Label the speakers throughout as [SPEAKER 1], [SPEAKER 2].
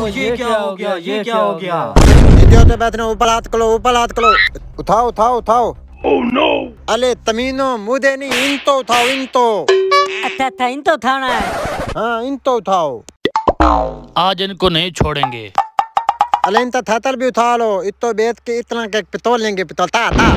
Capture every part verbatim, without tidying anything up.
[SPEAKER 1] ये क्या हो गया, ये क्या हो गया?
[SPEAKER 2] नीचे होते बैठना, ऊपर हाथ करो, ऊपर हाथ करो, उठाओ उठाओ उठाओ। Oh no. अले तमीनो मुझे नहीं, इन तो उठाओ, इन तो।
[SPEAKER 3] अच्छा अच्छा, इन तो उठाना है।
[SPEAKER 2] हाँ इन तो उठाओ।
[SPEAKER 1] आज इनको नहीं छोड़ेंगे।
[SPEAKER 2] अले इन तो थैतर भी उठा लो, इतो बेच के इतना के पितौल लेंगे, पितौल ता ता।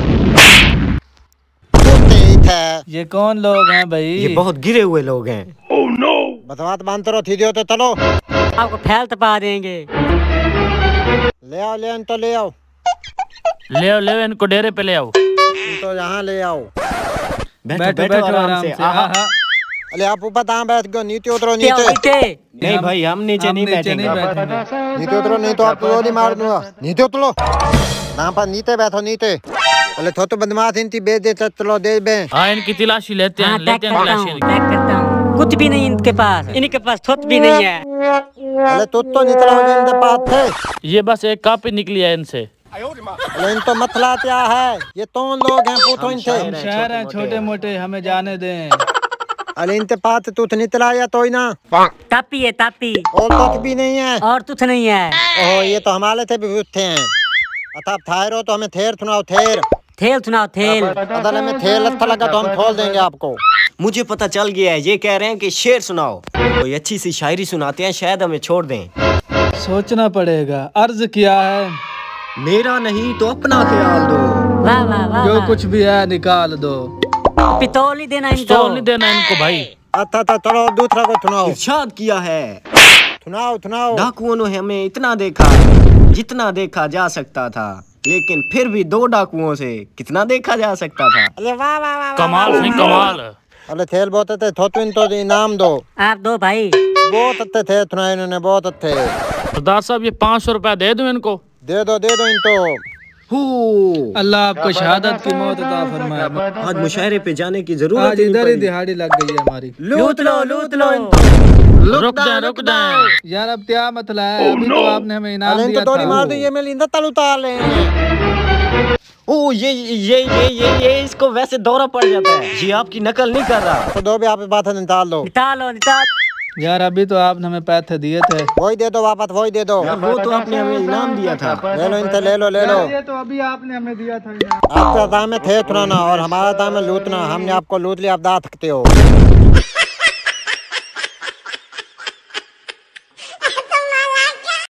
[SPEAKER 4] ये कौन लोग हैं भाई?
[SPEAKER 2] ये बहुत गिरे हुए लोग हैं। Oh no. बतवात बांधते रहो, थी तो चलो।
[SPEAKER 3] आपको फैल तपा देंगे।
[SPEAKER 2] ले आओ, ले इनको ले आओ,
[SPEAKER 1] ले आओ ले आओ, इनको डेरे पे ले आओ।
[SPEAKER 2] तो यहाँ ले आओ।
[SPEAKER 4] बैठो बैठो, बैठो आराम से। आहा।
[SPEAKER 2] अरे आप ऊपर कहाँ बैठ गए? नीचे उतरो, नीचे।
[SPEAKER 4] नहीं भाई, हम नीचे नहीं बैठेंगे।
[SPEAKER 2] नीचे उतरो, नहीं तो आपको गोली मार दूंगा। नीचे उतरो, यहाँ पर नीचे बैठो, नीचे। अरे तो तो बदमाश इनकी बेच दे, चलो दे बे।
[SPEAKER 1] हाँ इनकी तलाशी लेते हैं, लेते हैं तलाशी।
[SPEAKER 3] कुछ भी नहीं इनके पास, इनके पास थोत भी नहीं है।
[SPEAKER 2] अरे तो तो निकला हो इनके पास थे।
[SPEAKER 1] ये बस एक कॉपी निकली है इनसे।
[SPEAKER 2] अरे इन तो मतला क्या है? ये तो लोग हैं, पूछो इनसे।
[SPEAKER 4] शहर हैं छोटे मोटे, हमें जाने दें।
[SPEAKER 2] अरे इनके पास तुथ निकला या तो ही ना।
[SPEAKER 3] तापी है तापी।
[SPEAKER 2] और तुथ भी नहीं है।
[SPEAKER 3] और तुथ नहीं है।
[SPEAKER 2] ओह ये तो हमारे थे भी थे हैं। अतः थायर हो तो हमें थेर सुनाओ, थेर।
[SPEAKER 3] थेल सुनाओ, थेल।
[SPEAKER 2] अगर हमें थेल अच्छा लगा तो हम खोल देंगे आपको।
[SPEAKER 5] मुझे पता चल गया है, ये कह रहे हैं कि शेर सुनाओ, कोई अच्छी सी शायरी सुनाते हैं, शायद हमें छोड़ दें।
[SPEAKER 4] सोचना पड़ेगा। अर्ज किया है,
[SPEAKER 5] मेरा नहीं तो अपना ख्याल दो।
[SPEAKER 3] वाह वाह वाह।
[SPEAKER 4] जो कुछ भी है निकाल दो।
[SPEAKER 3] पितौल ही देना इनको,
[SPEAKER 1] पितौल नहीं देना इनको भाई।
[SPEAKER 2] अच्छा अच्छा चलो दूसरा को सुनाओ।
[SPEAKER 5] इरशाद किया है,
[SPEAKER 2] सुनाओ सुनाओ।
[SPEAKER 5] डाकुओं ने हमें इतना देखा जितना देखा जा सकता था, लेकिन फिर भी दो डाकुओं से कितना देखा जा सकता था।
[SPEAKER 2] अरे वाह वाह वाह,
[SPEAKER 1] कमाल नहीं कमाल।
[SPEAKER 2] अरे थेल बहुत अच्छे, थोतुन तो इनाम दो।
[SPEAKER 3] आप दो भाई।
[SPEAKER 2] बहुत अच्छे थे सुनाए इन्होंने, बहुत अच्छे।
[SPEAKER 1] सरदार साहब ये पाँच सौ रुपया दे दूं इनको?
[SPEAKER 2] दे दो दे दो इनको।
[SPEAKER 4] अल्लाह आपको शहादत की मौत अता फरमाए।
[SPEAKER 5] आज मुशायरे पे जाने की जरूरत
[SPEAKER 4] आज इधर ही दिहाड़ी लग गई है हमारी।
[SPEAKER 3] लूट लो लूट लो।
[SPEAKER 1] रुक जाए रुक जाए
[SPEAKER 4] यार, अब क्या मतला है? अभी तो आपने हमें इनाम दिया था।
[SPEAKER 2] मार दो, ये मैं लिंदा तल उतार ले।
[SPEAKER 5] ओ ये ये ये ये ये इसको वैसे दौरा पड़ जाता है, ये आपकी नकल नहीं कर रहा।
[SPEAKER 2] तो दो भी आप बात निकाल दो।
[SPEAKER 3] निकालो निकाल।
[SPEAKER 4] यार अभी तो आपने हमें पैसे दिए थे।
[SPEAKER 2] वही दे दो वापस, वही दे दो।
[SPEAKER 5] वो तो आपने हमें इनाम दिया था।
[SPEAKER 2] ले लो इनसे, ले लो ले लो।
[SPEAKER 4] ये तो अभी आपने हमें दिया था।
[SPEAKER 2] आपका दाम है थे सुनाना और हमारा दाम है लूटना। हमने आपको लूट लिया, आप दा सकते हो।